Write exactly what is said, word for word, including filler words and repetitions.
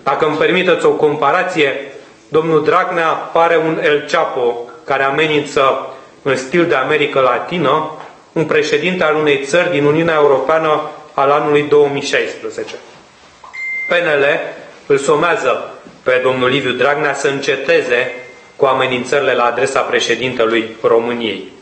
Dacă îmi permiteți o comparație, domnul Dragnea pare un El Chapo care amenință în stil de America Latină un președinte al unei țări din Uniunea Europeană al anului două mii șaisprezece. P N L îl somează pe domnul Liviu Dragnea să înceteze cu amenințările la adresa președintelui României.